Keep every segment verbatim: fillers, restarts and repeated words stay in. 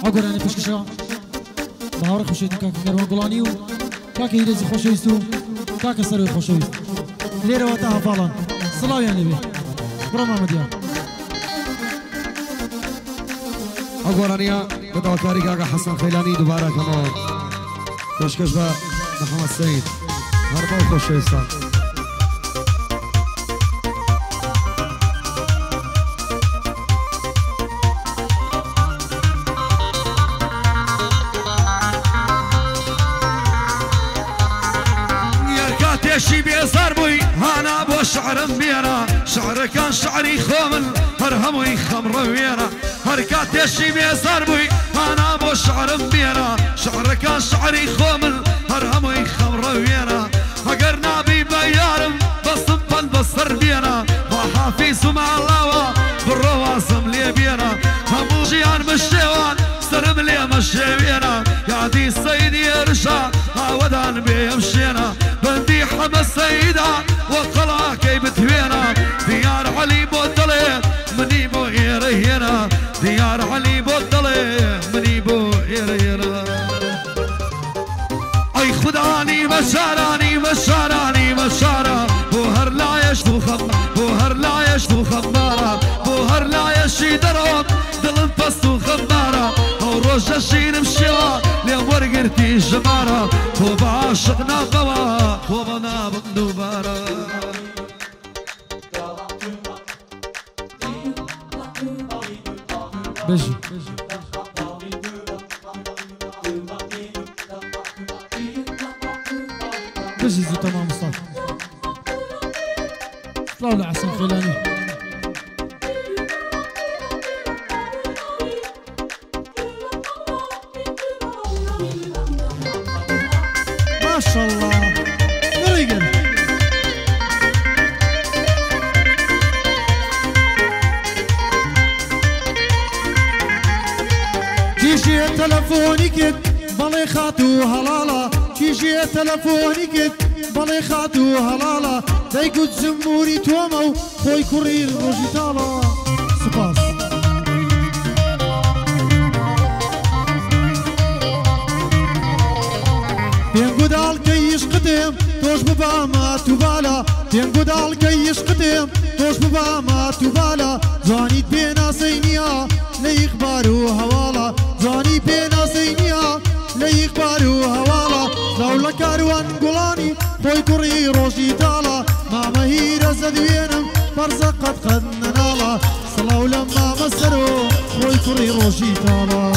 اگر انی پشکشا بهار خوشیدن که کروان گلانی و که هیرزی خوشیستو که سروی خوشیست لیره و تا حفالان صلاوی انی بی برا محمدیان اگر انیا بداکاری که حسن خیلانی دوباره کمان کشکش با محمد سعید هر با خوشیستان شي بيزار بوي انا بو شعرم بينا شعر كان شعري خومل هرهموي خمر وينا هركات شي بيزار بوي انا بو شعرم بينا شعر كان شعري خومل هرهموي خمر وينا هقرنا بي بيارم بصبن بصر بينا وحافيز مع الله بالرواسم لي بينا همو جيان مشيوان سرم لي مشيوينا يعدي السيد يرجع عودان بيمشينا بندي حمى السيدة وقلع كيف تهوينا ديار علي بوطلي مني بو هيرينا ديار علي بوطلي مني بو هيرينا اي خداني مشاراني مشاراني مشارا بوهر لا يشتو خم بوهر لا يشتو خمارا بوهر لا يشي دروم دلن بستو خمارا او روجا شين مشيوا ليور قرتي جمارا خوب عاشقنا بوا خوبنا بندوبارا بجي بجي زي تمام مصطفى طلعوا لعسل خيلاني ما شاء الله مريقل جيجي تلفوني كد بلي خاتو هلالا جيجي تلفوني كد بلي خاتو هلالا دايقود زموري تومو خوي كورير روجيتالا سباس تنقود الكيش قديم توش ببا ما تبالا تنقود الكيش قديم توش ببا ما تبالا زانيت بينا سينيا ليخبارو هوالا زاني بينا سينيا ليخبارو هوالا لولا كاروان قولاني خوي كوري روجي تالا ماما هيرا زدوينم برزقت قد ننالا صلاو لما مسرو خوي كوري روجي تالا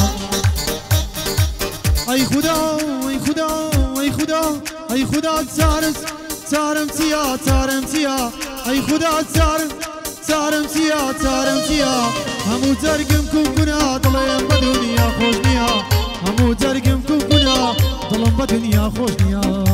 اي خدا اي خدا اي خدا اي خدا تسارس تسارم تيا تسارم تيا اي خدا تسارم تسارم تيا تسارم تيا همو ترقمكم كنا ضليم بدنيا خوشنيا همو ترقمكم كنا ضلم بدنيا خوشنيا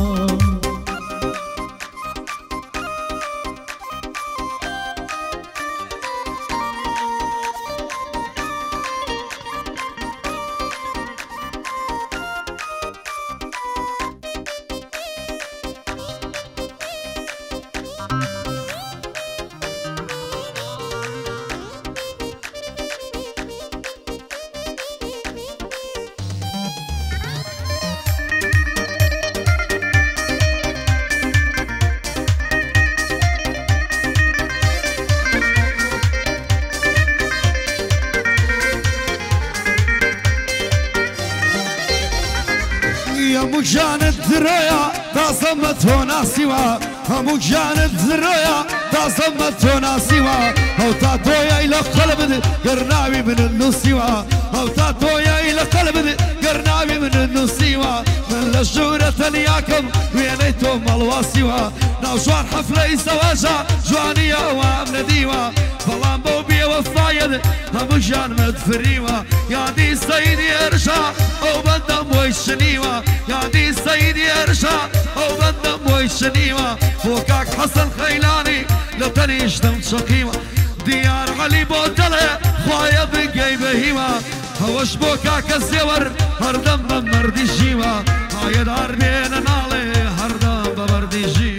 همو جانت ذرايا تازمت هنا سوا همو جانت ذرايا تازمت هنا سوا او تاتويا الى قلب قرناوي من النسوا او تاتويا الى قلب قرناوي من النسوا من لجورة لياكم وينيتم الواسوا نوجوان حفلة زواجا جوانية وامن ديوا بلان بوبي وفايد همو جان مدفريوا يا دي سيدي ارجع او بدم ويشنيوا يا دي سيدي ارجع او بدم ويشنيوا فوقك حسن خيلاني لو تنيش دم شقيوا ديار علي بوتله خوايا بقي بهيوا هوش بوكاك الزور هردم بمردي جيوا هاي دار بين نالي هردم بمردي جي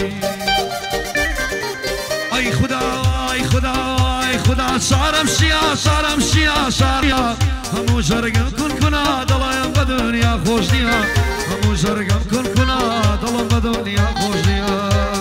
اي خدا اي خدا اي خدا شعرم شيا شعرم شيا شعريا همو جرقن كن كن كنا دڵێم بە دنیا خۆش نییە هەموو ژەرگەم کون کنا دڵم بە دنیا خۆش نییە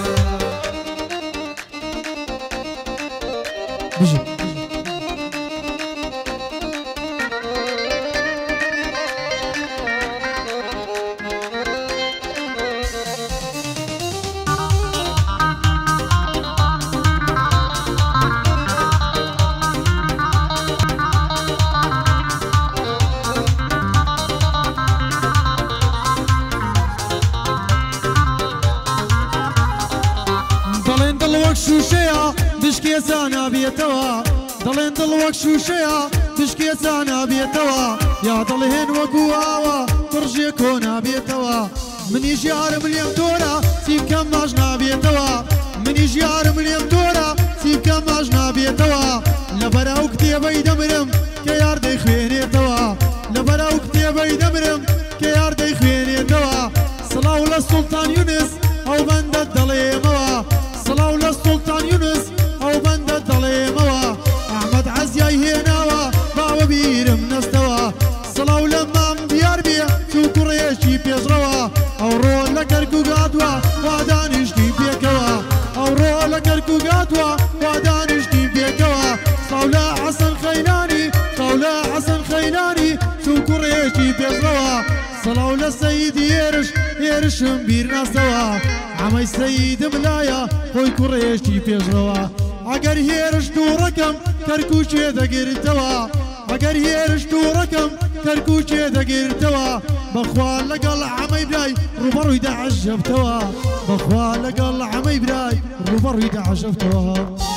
شوشەیە بشکێسا نابێتەوە دەڵێن دڵ وەک شوشەیە بشکێسا نابێتەوە یا دڵهێن وەکو ئاوە پڕژێ کۆ نابێتەوە منیش یارم لێم تۆرە سیبکەم ماش نابێتەوە منیش یارم لێم تۆرە سیبکەم ماش نابێتەوە لەبەراو کتێبەی دەمرم کە یار دەیخوێنێتەوە لەبەراو کتێبەی دەمرم کە یار دەیخوێنێتەوە سڵاو لە سوڵتان یونس ئەو بەندە دەڵێمەوە سڵاو لە سوڵتان یونس ئەو بەندە دەڵێمەوە ئەحمەد عەزیای هێناوە باوە بیرم نەستەوە سڵاو لە مام دیار بێ چوو کوڕێکی پێشڕەوە ئەو ڕۆ لە کەرکووگاتوە وا دانیشتی پێکەوە ئەو ڕۆ لە کەرکووگاتوە وا دانیشتی پێکەوە سڵاو لە حەسەن خەیلانی سڵاو لە حەسەن خەیلانی چوو کوڕێکی پێشڕەوە سڵاو لە سەیدی هێرش هێرشم بیر ناستەوە ئەمەی سەیدم لایە خۆی کوڕێشتی پێشڕەوە ئەگەر هێرش دووڕەکەم کەرکووچێ دەگرتەوە ئەگەر هێرش دووڕەکەم کەرکووچێ دەگرتەوە بەخوا لەگەڵ ئەمەی برای ڕوبەڕووی دەعەژەبتەوە بەخوا لەگەڵ ئەمەی برای ڕوبەڕووی دەعەژەبتەوە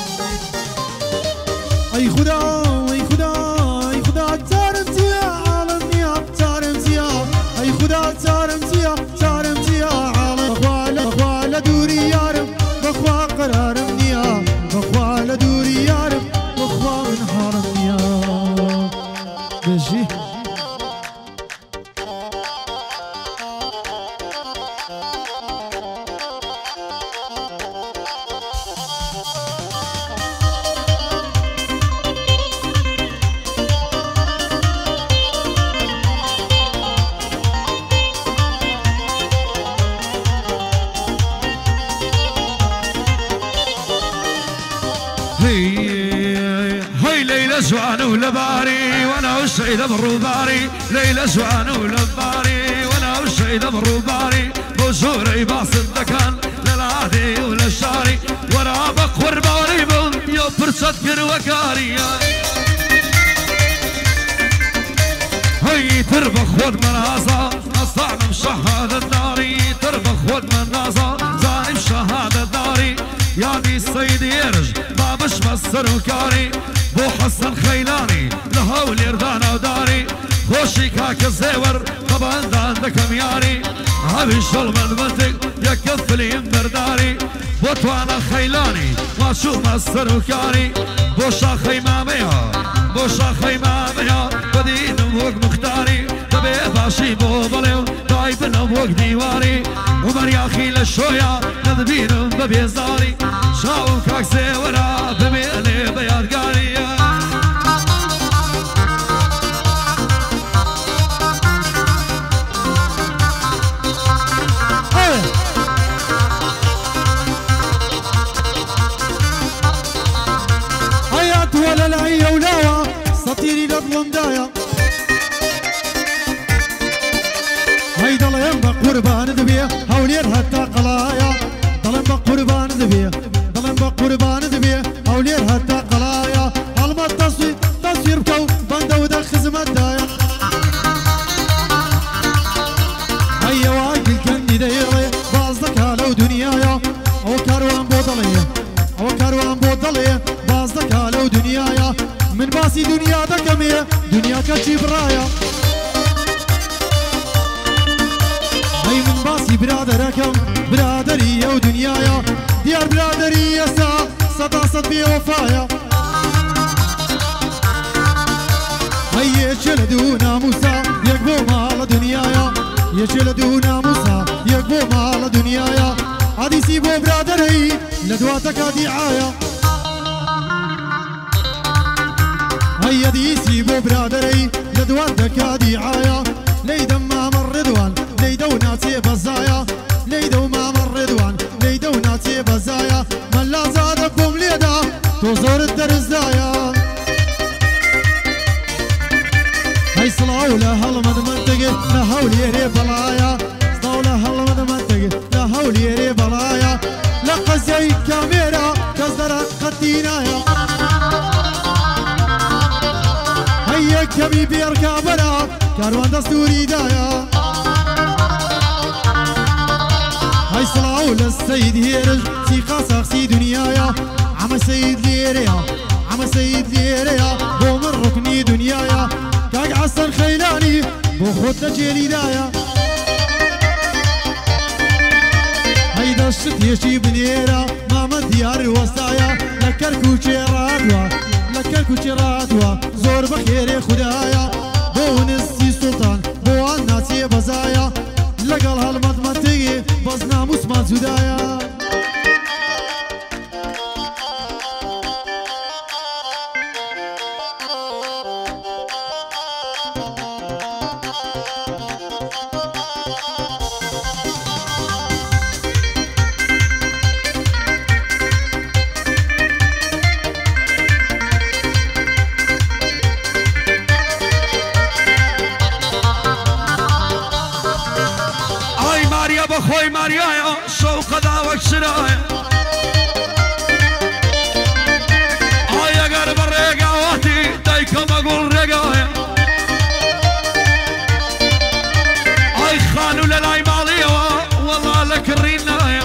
ئەی خوددا ئەی خوددا ئەی خوددا چارم چییە عاڵم نییە چارم چییە ئەی خوددا چارم چییە چارم چییە لە دووری یارم بەخوا قەرارم نییە بەخوا لە دووری یارم بەخوا من هاڕم نییە بێژی زوان ولباري وانا والسيد بروباري ليلى زوان ولباري وانا والسيد بروباري بوزوري باص الدكان للعادي وللشاري ورا بقور باري بون يو فرصة كروكاري هي تربخ ود منازا الصعب شهادة الناري تربخ ود منازا زاني شهادة الناري يا دي السيد يرج بابش مصر وكاري بو حسن خيلاني لهول يردانا وداري خوشي كاك الزيور طبعا داندكم ياري هابي شل من منطق يكفلي برداري بوتوانا خيلاني ما شو مصر وكاري بو شاخي ماميها بو شاخي ماميها بدين وق مختاري تبي باشي بو بليو دايبن وق ديواري ومرياخي للشويا ندبين ببيزاري شاو كاك زيورا بميلي بيادقاري ولا العيا ولاوة سطيري لظلم دايا هيدا الله ينبق قربان ذبيه هولير هتا قلايا ظلم بق قربان ذبيه ظلم بق قربان ذبيه هولير هتا قلايا هالما تصوير تصوير بكو باندا ودخ خزمت دايا هيا واقل كني دايري بازدك هالو دنيايا او كاروان بوضليه او كاروان بوضليه بازدك هالو دنيايا من باسي دنيا دكمية دنيا كتشي برايا هاي من باسي برادركم برادرية ودنيايا ديار برادرية سا صدا صد بي وفايا هاي يشلدو ناموسا يقبو مال دنيايا يشلدو ناموسا يقبو مال دنيايا هادي سيبو برادري لدواتك دعايا هاي هيا ديسي بو برادري لدوان دكادي عايا ليدا ما مر رضوان ليدا وناتي بزايا ليدا وما مر رضوان ليدا وناتي بزايا من لا زادكم ليدا توزور الدرزايا هاي صلاو لهالمد منطقة لهولي يري بلايا صلاو لهالمد منطقة لهولي يري بلايا لقى زي كاميرا كزرت خدينايا هيا كمي بيركابنا كاروان دستوري دايا هاي صلاو للسيد هيرج سيقا ساقسي دنيايا عم سيد ليريا عم سيد ليريا بو من ركني دنيايا كاك عسل خيلاني بو خود جيلي دايا هيدا الشت يشي بنيرا ماما ديار وسايا لكركو شيراتوا لكركو شيراتوا زور بخير خدايا بو نسي سلطان بو الناسي بزايا لقل هالمضمتي بز ناموس ما زدايا بخوي ماريايا شوق داوك شرايا هيا قرب الرقاواتي دايكم اقول رقايا هاي خانو للاي ماليا والله لك الرينايا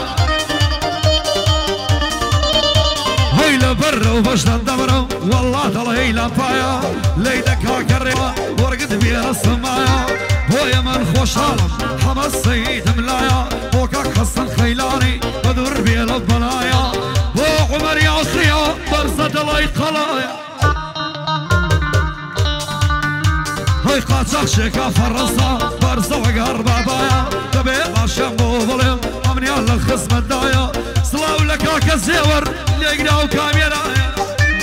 هاي لبر وبشتن دبرو والله تلهي لفايا ليدك هاكريا ورقد بيها السمايا بويا من خوش عالم حما السيد ملايا بوكاك حسن خيلاني بدور بيلا بلايا بو عمر يا خيا برزة الله قلايا هاي قاتش شيكا فرصة برزة وقار بابايا تبي باشم بوظلم امني على الخصم الدايا صلاو لك هاك الزيور ليقناو كاميرايا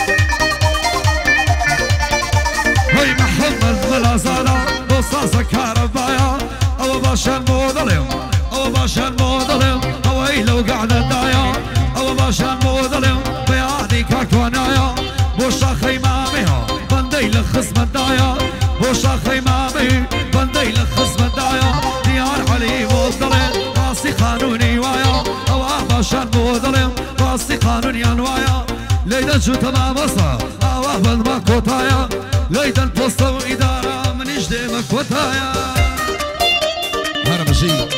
هاي محمد ملازانا بصاصة كهربايا او باشا المظلم او باشا المظلم او لو قاعد الدايا او باشا المظلم بيادي كاكونايا بوشا خيمامها بندي لخصم الدايا بوشا خيمامي بندي لخصم الدايا ديار علي مظلم راسي قانوني وايا او باشا المظلم راسي قانوني انوايا ليدا شو تمام وصا او بند مكوتايا ليدا توصلوا اداره من جديمك وتايا هرب شيء